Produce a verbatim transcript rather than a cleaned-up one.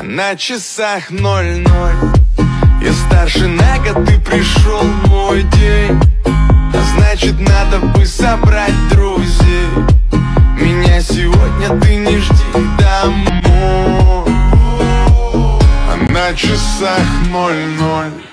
на часах ноль-ноль. Я старше на год, ты пришел мой день, а значит надо бы собрать друзей. Меня сегодня ты не жди домой, а на часах ноль-ноль.